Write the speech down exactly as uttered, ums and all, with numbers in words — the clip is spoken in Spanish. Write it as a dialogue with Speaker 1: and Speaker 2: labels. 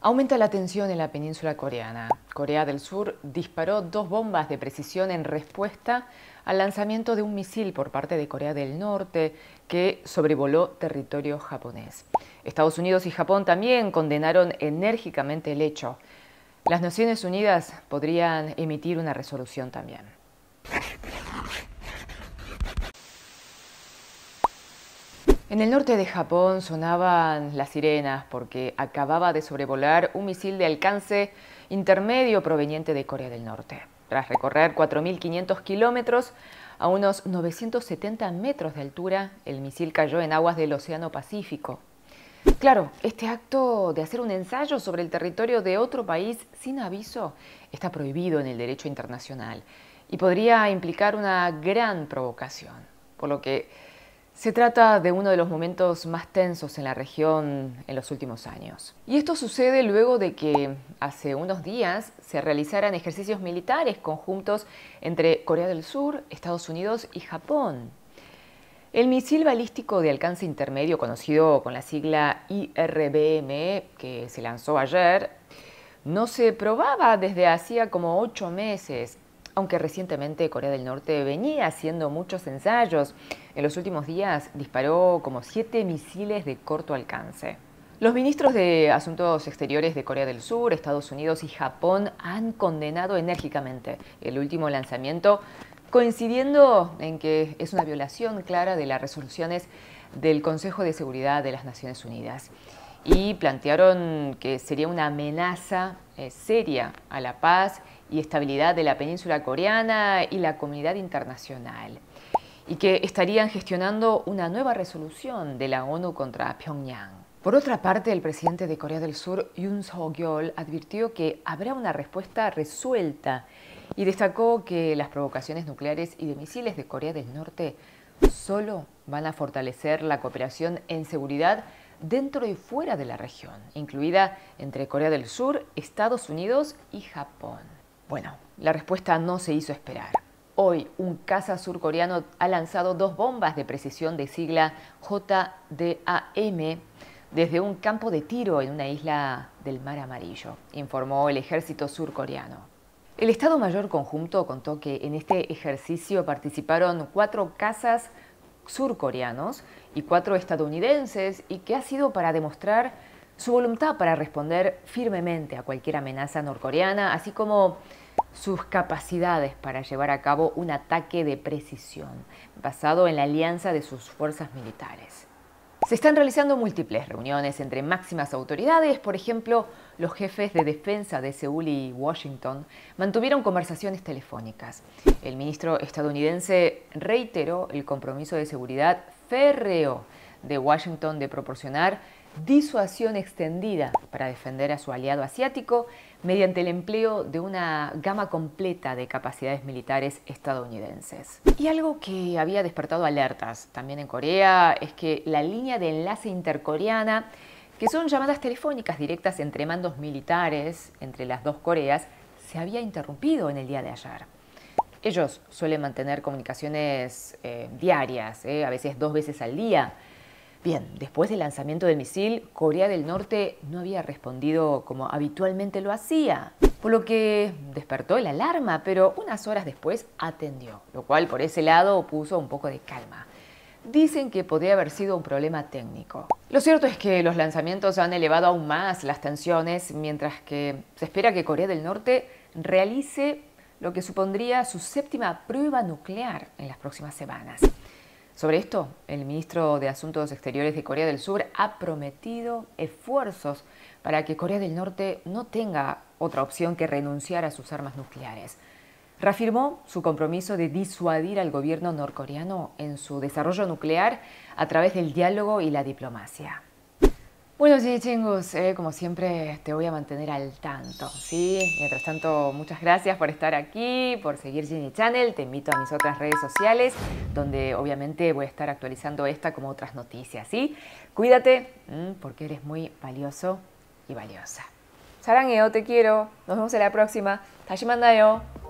Speaker 1: Aumenta la tensión en la península coreana. Corea del Sur disparó dos bombas de precisión en respuesta al lanzamiento de un misil por parte de Corea del Norte que sobrevoló territorio japonés. Estados Unidos y Japón también condenaron enérgicamente el hecho. Las Naciones Unidas podrían emitir una resolución también. En el norte de Japón sonaban las sirenas porque acababa de sobrevolar un misil de alcance intermedio proveniente de Corea del Norte. Tras recorrer cuatro mil quinientos kilómetros a unos novecientos setenta metros de altura, el misil cayó en aguas del Océano Pacífico. Claro, este acto de hacer un ensayo sobre el territorio de otro país sin aviso está prohibido en el derecho internacional y podría implicar una gran provocación, por lo que se trata de uno de los momentos más tensos en la región en los últimos años. Y esto sucede luego de que hace unos días se realizaran ejercicios militares conjuntos entre Corea del Sur, Estados Unidos y Japón. El misil balístico de alcance intermedio, conocido con la sigla I R B M, que se lanzó ayer, no se probaba desde hacía como ocho meses. Aunque recientemente Corea del Norte venía haciendo muchos ensayos, en los últimos días disparó como siete misiles de corto alcance. Los ministros de Asuntos Exteriores de Corea del Sur, Estados Unidos y Japón han condenado enérgicamente el último lanzamiento, coincidiendo en que es una violación clara de las resoluciones del Consejo de Seguridad de las Naciones Unidas. Y plantearon que sería una amenaza eh, seria a la paz y estabilidad de la península coreana y la comunidad internacional, y que estarían gestionando una nueva resolución de la ONU contra Pyongyang. Por otra parte, el presidente de Corea del Sur, Yoon Suk-yeol, advirtió que habrá una respuesta resuelta y destacó que las provocaciones nucleares y de misiles de Corea del Norte solo van a fortalecer la cooperación en seguridad dentro y fuera de la región, incluida entre Corea del Sur, Estados Unidos y Japón. Bueno, la respuesta no se hizo esperar. Hoy, un caza surcoreano ha lanzado dos bombas de precisión de sigla J D A M desde un campo de tiro en una isla del Mar Amarillo, informó el ejército surcoreano. El Estado Mayor Conjunto contó que en este ejercicio participaron cuatro cazas surcoreanos y cuatro estadounidenses y que ha sido para demostrar su voluntad para responder firmemente a cualquier amenaza norcoreana, así como sus capacidades para llevar a cabo un ataque de precisión basado en la alianza de sus fuerzas militares. Se están realizando múltiples reuniones entre máximas autoridades. Por ejemplo, los jefes de defensa de Seúl y Washington mantuvieron conversaciones telefónicas. El ministro estadounidense reiteró el compromiso de seguridad férreo de Washington de proporcionar disuasión extendida para defender a su aliado asiático mediante el empleo de una gama completa de capacidades militares estadounidenses. Y algo que había despertado alertas también en Corea es que la línea de enlace intercoreana, que son llamadas telefónicas directas entre mandos militares entre las dos Coreas, se había interrumpido en el día de ayer. Ellos suelen mantener comunicaciones eh, diarias, eh, a veces dos veces al día. Bien, después del lanzamiento del misil, Corea del Norte no había respondido como habitualmente lo hacía, por lo que despertó la alarma, pero unas horas después atendió, lo cual por ese lado puso un poco de calma. Dicen que podría haber sido un problema técnico. Lo cierto es que los lanzamientos han elevado aún más las tensiones, mientras que se espera que Corea del Norte realice lo que supondría su séptima prueba nuclear en las próximas semanas. Sobre esto, el ministro de Asuntos Exteriores de Corea del Sur ha prometido esfuerzos para que Corea del Norte no tenga otra opción que renunciar a sus armas nucleares. Reafirmó su compromiso de disuadir al gobierno norcoreano en su desarrollo nuclear a través del diálogo y la diplomacia. Bueno, sí, chingos, eh, como siempre te voy a mantener al tanto, ¿sí? Mientras tanto, muchas gracias por estar aquí, por seguir Gini Channel. Te invito a mis otras redes sociales, donde obviamente voy a estar actualizando esta como otras noticias, ¿sí? Cuídate, porque eres muy valioso y valiosa. 사랑해요, te quiero. Nos vemos en la próxima. 다시 만나요.